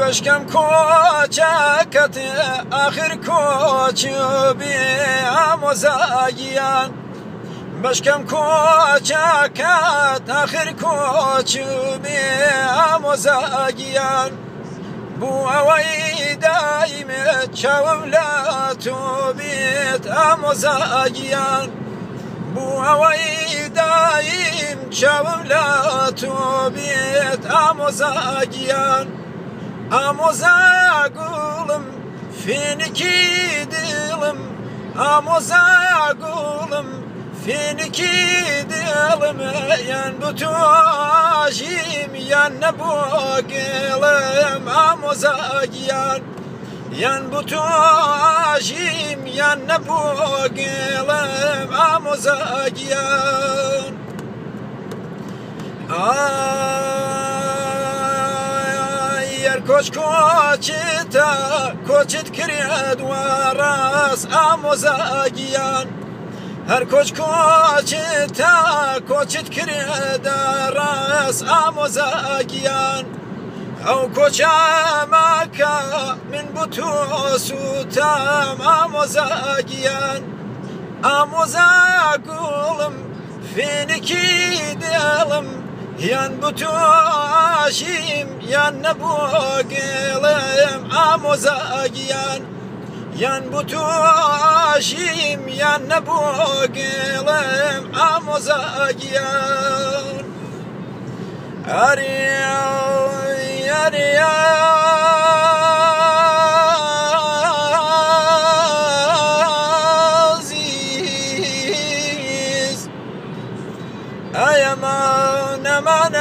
بشکم کوچکت آخر کوچ بی آموزگیان بشکم کوچکت آخر کوچ بی آموزگیان بو اوی دایم چاوم لا تو بیت آموزگیان بو اوی دایم چاوم لا تو بیت آموزگیان آموزا گولم فینکی دلم آموزا گولم فینکی دلم ین بتواجیم ین نبوگلم آموزگیان ین بتواجیم ین نبوگلم آموزگیان کوچ کوچتا کوچت کرد و راس آموزگیان هر کوچ کوچتا کوچت کرد راس آموزگیان او کوچ مکا من بتو سوتام آموزگیان آموزگولم فینکی دلم ین بتواشیم ین نبوگلم آموزگیان ین بتواشیم ین نبوگلم آموزگیان عزیز ایمان من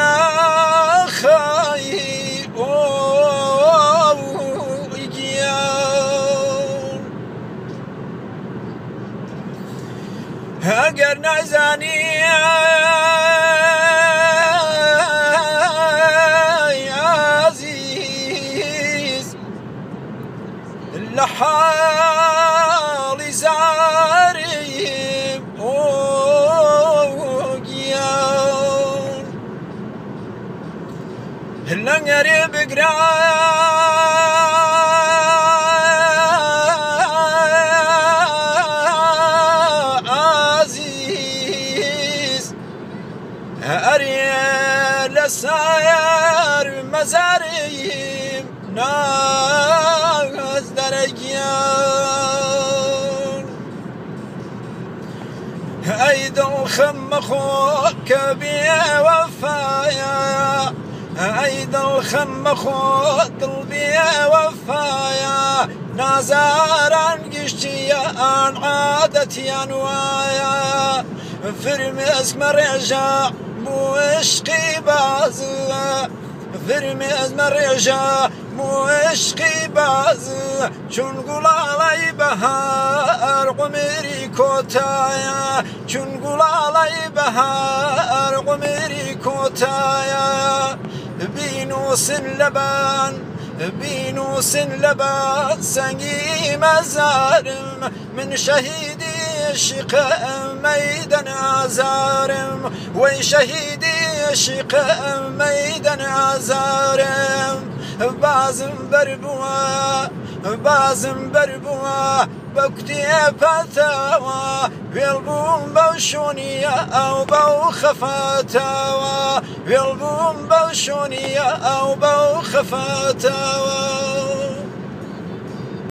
خواهی اوگیان اگر نزنی عزیز لحالی زاریم اوگیان لنگری بگران عزیز اریل سایر مزاریم ناز درگیان ای دل خم خوک بی وفایا ای دل خم خود دل بی وفایا نازاران گشتیان عادتیان وایا فرمز مرجع مو عشقی باز فرمز مرجع مو عشقی باز چون گلالای بهار قمری کوتایا چون گلالای بهار قمری کوتایا بینوس لبان بینوس لبان سنگی مزارم من شهیدی عشقم میدان آزارم وی شهیدی عشقم میدان آزارم بازم بربوا بكتي فتاوى بالبوم بوشونيا أو بو خفاتاوى بالبوم بوشونيا أو بو خفاتاوى